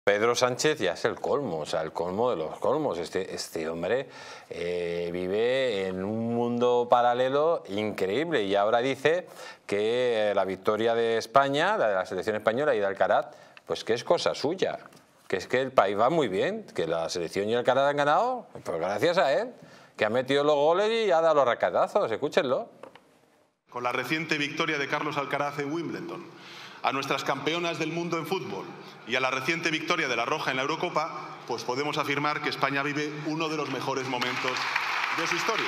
Pedro Sánchez ya es el colmo, o sea, el colmo de los colmos. Este hombre vive en un mundo paralelo increíble y ahora dice que la victoria de España, la de la selección española y de Alcaraz, pues que es cosa suya, que es que el país va muy bien, que la selección y Alcaraz han ganado, pues gracias a él, que ha metido los goles y ha dado los racatazos, escúchenlo. Con la reciente victoria de Carlos Alcaraz en Wimbledon, a nuestras campeonas del mundo en fútbol y a la reciente victoria de la Roja en la Eurocopa, pues podemos afirmar que España vive uno de los mejores momentos de su historia.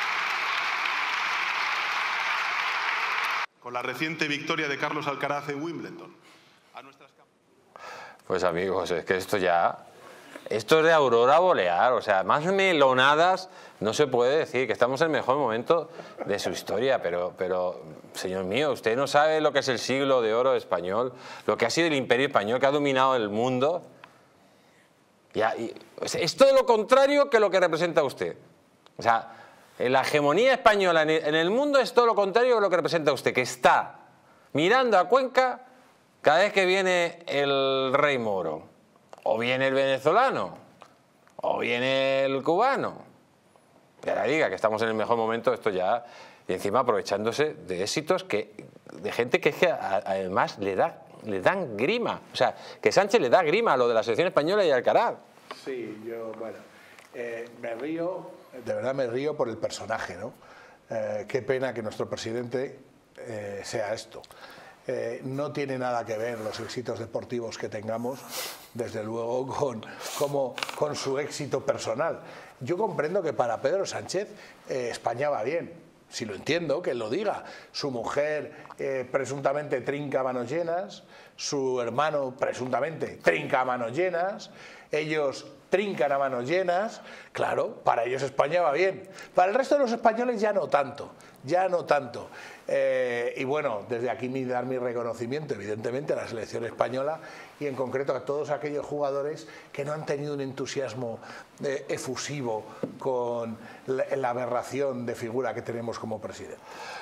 Con la reciente victoria de Carlos Alcaraz en Wimbledon, a nuestras... Pues amigos, es que esto es de aurora boreal, o sea, más melonadas no se puede decir, que estamos en el mejor momento de su historia, pero señor mío, usted no sabe lo que es el siglo de oro español, lo que ha sido el imperio español que ha dominado el mundo. Es todo lo contrario que lo que representa usted. O sea, la hegemonía española en el mundo es todo lo contrario de lo que representa usted, que está mirando a Cuenca cada vez que viene el rey moro, o viene el venezolano, o viene el cubano. Que ahora diga que estamos en el mejor momento, esto ya, y encima aprovechándose de éxitos de gente que es que además le dan grima. O sea, que Sánchez le da grima a lo de la selección española y Alcaraz. Sí, yo, bueno, me río, de verdad me río por el personaje, ¿no? Qué pena que nuestro presidente sea esto. No tiene nada que ver los éxitos deportivos que tengamos, desde luego, con su éxito personal. Yo comprendo que para Pedro Sánchez España va bien, si lo entiendo, que él lo diga. Su mujer presuntamente trinca a manos llenas, su hermano presuntamente trinca a manos llenas, ellos trincan a manos llenas, claro, para ellos España va bien. Para el resto de los españoles ya no tanto, ya no tanto. Y bueno, desde aquí dar mi reconocimiento evidentemente a la selección española y en concreto a todos aquellos jugadores que no han tenido un entusiasmo efusivo con la aberración de figura que tenemos como presidente.